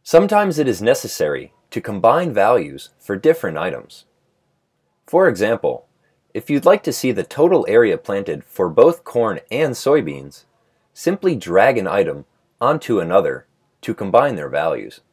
Sometimes it is necessary to combine values for different items. For example, if you'd like to see the total area planted for both corn and soybeans, simply drag an item onto another to combine their values.